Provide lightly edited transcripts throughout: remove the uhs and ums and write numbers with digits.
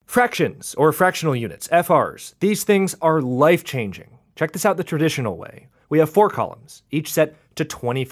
Fractions, or fractional units, FRs. These things are life-changing. Check this out the traditional way. We have 4 columns, each set to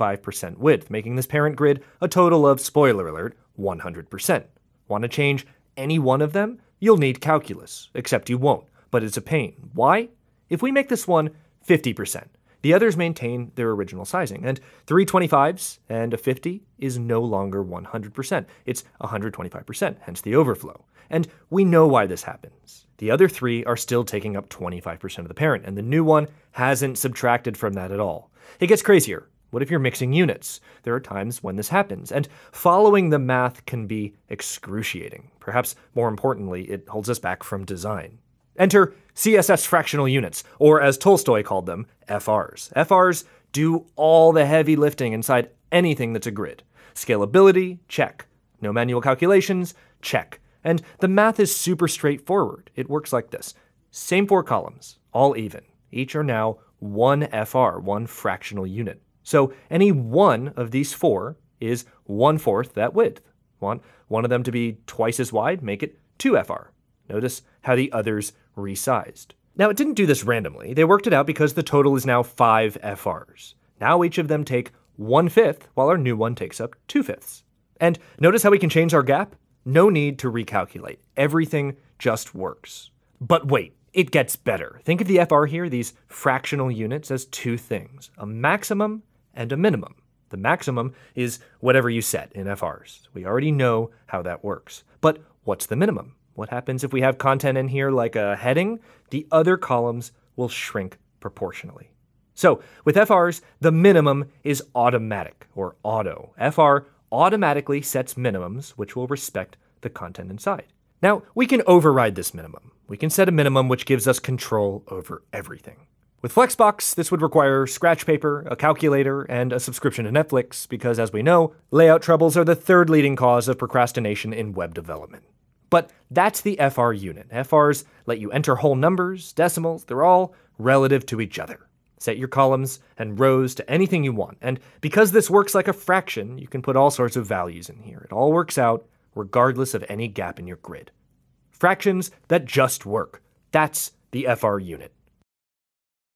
25% width, making this parent grid a total of, spoiler alert, 100%. Want to change any one of them? You'll need calculus, except you won't, but it's a pain. Why? If we make this one 50%, the others maintain their original sizing, and 3 25s and a 50 is no longer 100%. It's 125%, hence the overflow. And we know why this happens. The other 3 are still taking up 25% of the parent, and the new one hasn't subtracted from that at all. It gets crazier. What if you're mixing units? There are times when this happens, and following the math can be excruciating. Perhaps more importantly, it holds us back from design. Enter CSS fractional units, or as Tolstoy called them, FRs. FRs do all the heavy lifting inside anything that's a grid. Scalability, check. No manual calculations, check. And the math is super straightforward. It works like this. Same 4 columns, all even. Each are now 1 FR, 1 fractional unit. So any one of these 4 is 1/4 that width. Want one of them to be twice as wide? Make it 2 FR. Notice how the others resized. Now, it didn't do this randomly. They worked it out because the total is now 5 FRs. Now each of them take 1/5, while our new one takes up 2/5. And notice how we can change our gap? No need to recalculate. Everything just works. But wait, it gets better. Think of the FR here, these fractional units, as 2 things, a maximum and a minimum. The maximum is whatever you set in FRs. We already know how that works. But what's the minimum? What happens if we have content in here like a heading? The other columns will shrink proportionally. So with FRs, the minimum is automatic, or auto. FR automatically sets minimums, which will respect the content inside. Now, we can override this minimum. We can set a minimum which gives us control over everything. With Flexbox, this would require scratch paper, a calculator, and a subscription to Netflix, because as we know, layout troubles are the 3rd leading cause of procrastination in web development. But that's the FR unit. FRs let you enter whole numbers, decimals, they're all relative to each other. Set your columns and rows to anything you want. And because this works like a fraction, you can put all sorts of values in here. It all works out regardless of any gap in your grid. Fractions that just work. That's the FR unit.